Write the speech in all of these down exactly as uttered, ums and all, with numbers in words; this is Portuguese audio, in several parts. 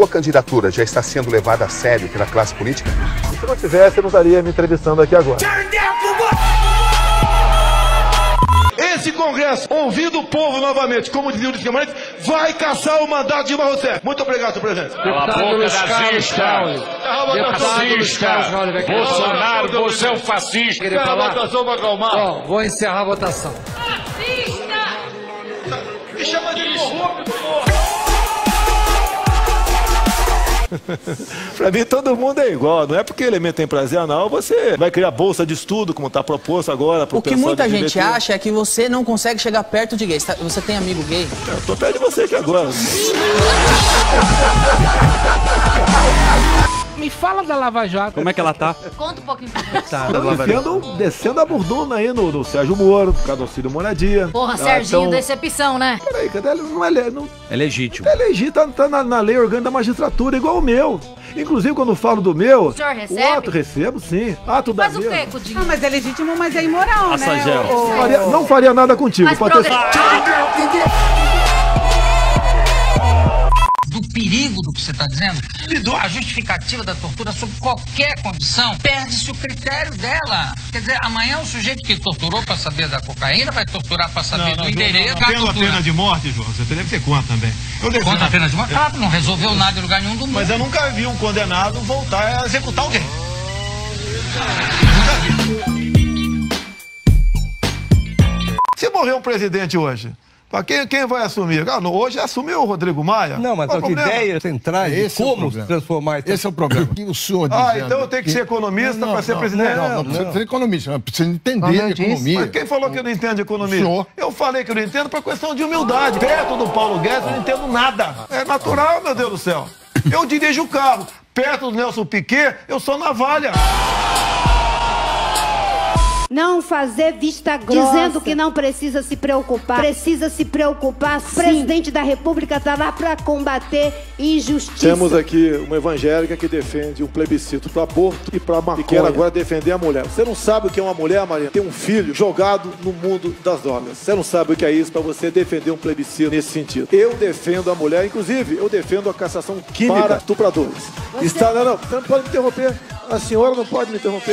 candidatura já está sendo levada a sério pela classe política? Se não tivesse, eu não estaria me entrevistando aqui agora. Esse Congresso, ouvindo o povo novamente, como dizia o Luiz Guimarães, vai caçar o mandato de Dilma Rousseff. Muito obrigado, senhor presidente. Cala a boca, nazista. Fascista. Bolsonaro, você é um fascista. Encerra a votação para acalmar. Ó, vou encerrar a votação. Me chama de corrupto, porra. Pra mim, todo mundo é igual. Não é porque elemento tem prazer, não. Você vai criar bolsa de estudo, como está proposto agora. Pro o que muita gente acha é que você não consegue chegar perto de gay. Você tem amigo gay? Eu tô perto de você aqui agora. Me fala da Lava Jato. Como é que ela tá? Conta um pouquinho pra gente. Tá, descendo, descendo a burduna aí no, no Sérgio Moro, por causa do auxílio moradia. Porra, ah, Serginho, então... decepção, né? Peraí, cadê? Não é, não... é legítimo. É legítimo, tá, tá na, na lei orgânica da magistratura, igual o meu. Inclusive, quando eu falo do meu... O senhor recebe? O ato recebo, sim. Ato da Faz o quê, Cudinho? Não, mas é legítimo, mas é imoral, Nossa, né? Gel. O... Faria, não faria nada contigo. Mas pode progre... ter... Do perigo do que você está dizendo, a justificativa da tortura sob qualquer condição, perde-se o critério dela. Quer dizer, amanhã o sujeito que torturou para saber da cocaína vai torturar para saber não, do não, endereço. Não, não, não. Pela pena de morte, João, você deve ter conta também. Eu defendo... Conta a pena de morte? Ah, não resolveu nada em lugar nenhum do mundo. Mas eu nunca vi um condenado voltar a executar alguém. Se morrer um presidente hoje, Quem, quem vai assumir? Ah, hoje assumiu o Rodrigo Maia. Não, mas as ideias centrais de como é transformar... Esse é o problema. O senhor ah, dizendo então eu tenho que ser economista para ser presidente? Não, não, não precisa ser economista, mas precisa entender de economia. Mas quem falou que eu não entendo de economia? O senhor. Eu falei que eu não entendo por questão de humildade. Perto do Paulo Guedes eu não entendo nada. É natural, meu Deus do céu. Eu dirijo o carro. Perto do Nelson Piquet, eu sou navalha. Não fazer vista grossa. Dizendo que não precisa se preocupar. Precisa se preocupar, sim. O presidente da República está lá para combater injustiça. Temos aqui uma evangélica que defende um plebiscito para aborto e para maconha. E quer agora defender a mulher. Você não sabe o que é uma mulher, Maria? Tem um filho jogado no mundo das drogas. Você não sabe o que é isso para você defender um plebiscito nesse sentido. Eu defendo a mulher, inclusive, eu defendo a cassação química para estupradores. Você... Está... Não, não, você não pode me interromper. A senhora não pode me interromper.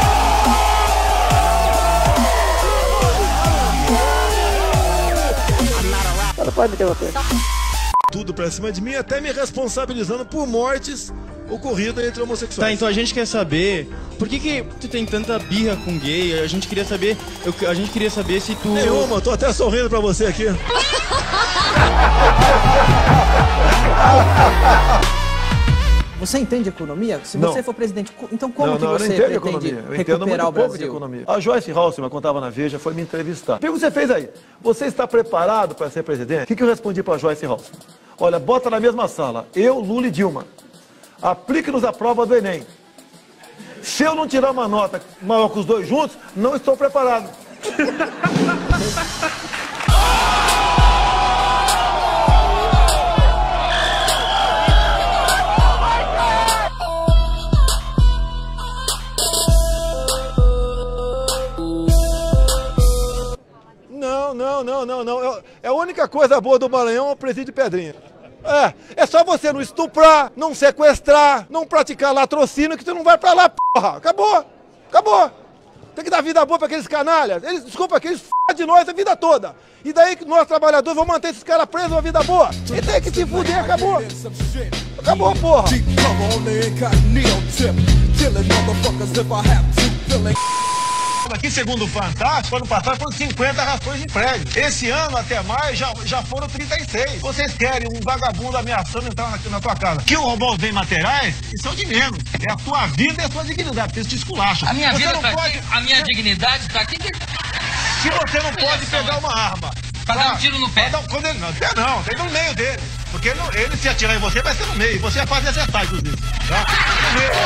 Ela pode me interromper. Tudo pra cima de mim, até me responsabilizando por mortes ocorridas entre homossexuais. Tá, então a gente quer saber por que que tu tem tanta birra com gay? A gente queria saber, eu, a gente queria saber se tu... Nenhuma, eu tô até sorrindo pra você aqui. Você entende economia? Se não. você for presidente, então como não, que não, você pretende economia. Eu recuperar muito o Brasil? De economia. A Joyce Halseman, quando estava na Veja, foi me entrevistar. O que você fez aí? Você está preparado para ser presidente? O que, que eu respondi para a Joyce Halseman? Olha, bota na mesma sala, eu, Lula e Dilma. Aplique-nos a prova do Enem. Se eu não tirar uma nota maior que os dois juntos, não estou preparado. Não, não, não, não, não. É a única coisa boa do Maranhão é o presídio de Pedrinha. É, é só você não estuprar, não sequestrar, não praticar latrocínio que tu não vai pra lá, porra. Acabou, acabou. Tem que dar vida boa pra aqueles canalhas. Eles, desculpa, aqueles f*** de nós a vida toda. E daí que nós trabalhadores vamos manter esses caras presos uma vida boa. E tem que se fuder, acabou. Acabou, porra. Aqui, segundo o Fantástico, ano passado foram cinquenta rações de prédio. Esse ano, até mais, já, já foram trinta e seis. Vocês querem um vagabundo ameaçando entrar aqui na tua casa? Que roubou os bens materiais, isso é o de menos. É a tua vida e a tua dignidade, porque eles te esculacham. A minha você vida não tá pode... aqui, a minha dignidade tá aqui. Que... Se você não pode pegar uma arma... Pra dar um tiro no pé. Não, quando ele, não, não, tem no meio dele. Porque ele, ele se atirar em você, vai ser no meio. Você vai fazer acertar, inclusive. Tá? No meio.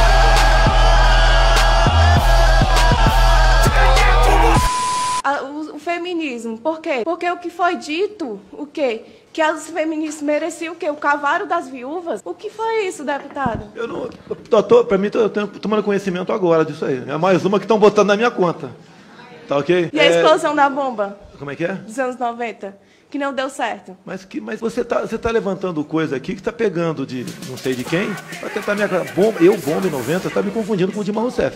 O, o feminismo, por quê? Porque o que foi dito, o quê? Que as feministas mereciam o quê? O cavalo das viúvas? O que foi isso, deputado? Eu não... Eu tô, pra mim, eu tô tomando conhecimento agora disso aí. É mais uma que estão botando na minha conta. Tá ok? E a explosão da bomba? Como é que é? Dos anos noventa. que não deu certo. Mas, que, mas você, tá, você tá levantando coisa aqui que tá pegando de não sei de quem, pra tentar me acusar. Bom, eu, Bomba em noventa, tá me confundindo com o Dilma Rousseff.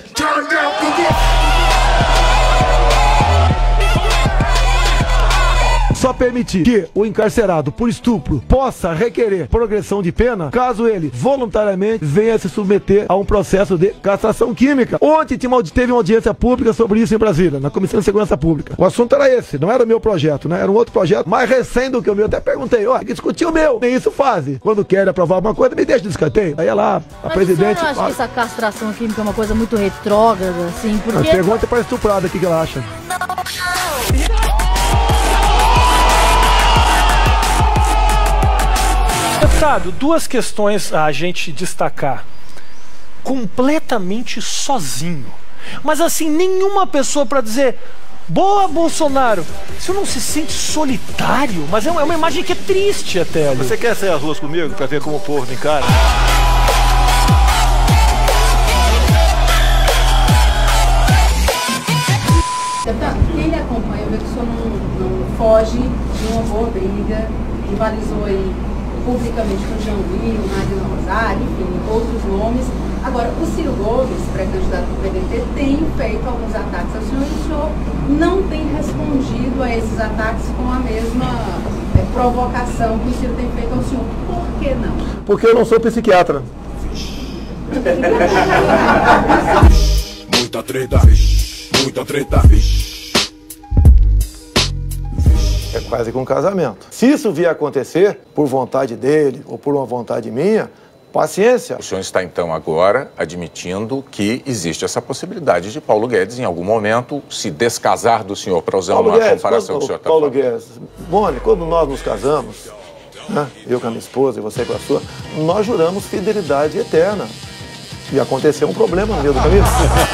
Só permitir que o encarcerado por estupro possa requerer progressão de pena caso ele voluntariamente venha se submeter a um processo de castração química. Ontem teve uma audiência pública sobre isso em Brasília, na Comissão de Segurança Pública. O assunto era esse, não era o meu projeto, né? Era um outro projeto mais recente do que o meu. Até perguntei, ó, que discutiu o meu. Nem isso fazem. Quando querem aprovar alguma coisa, me deixa de escanteio. Aí lá, a Mas presidente... Mas eu acho que essa castração química é uma coisa muito retrógrada, assim, porque... Pergunta para a estuprada o que ela acha. Deputado, duas questões a gente destacar. Completamente sozinho. Mas assim, nenhuma pessoa para dizer: boa, Bolsonaro. Você não se sente solitário? Mas é uma, é uma imagem que é triste até ali. Você quer sair às ruas comigo para ver como o povo me encara? Deputado, quem lhe acompanha vê que o senhor não, não foge de uma boa briga, rivalizou aí publicamente com o Jean Willis, o Marina Rosário, enfim, outros nomes. Agora, o Ciro Gomes, pré-candidato do P D T, tem feito alguns ataques ao senhor e o senhor não tem respondido a esses ataques com a mesma é, provocação que o Ciro tem feito ao senhor. Por que não? Porque eu não sou psiquiatra. Muita treta, muita treta. É quase que um casamento. Se isso vier a acontecer por vontade dele ou por uma vontade minha, paciência. O senhor está, então, agora admitindo que existe essa possibilidade de Paulo Guedes, em algum momento, se descasar do senhor, para usar Paulo uma Guedes, comparação quando, que o senhor está Paulo falando. Guedes, Boni, quando nós nos casamos, né, eu com a minha esposa e você com a sua, nós juramos fidelidade eterna. E aconteceu um problema no meio do caminho.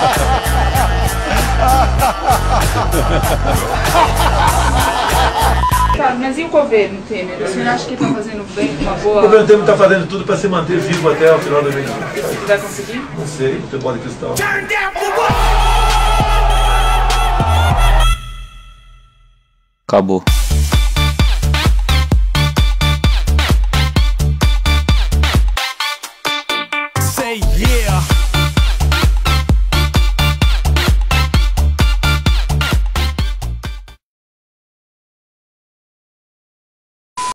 Tá, mas e o governo Temer? O senhor acha que está fazendo bem, uma boa... O governo Temer está fazendo tudo para se manter vivo até o final do mês. Vai conseguir? Não sei, não tem bola de cristal. Acabou. Say yeah.